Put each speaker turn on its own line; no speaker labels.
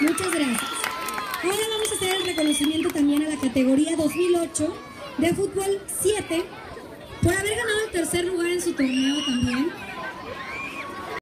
Muchas gracias. Ahora vamos a hacer el reconocimiento también a la categoría 2008 de fútbol 7 por haber ganado el tercer lugar en su torneo también.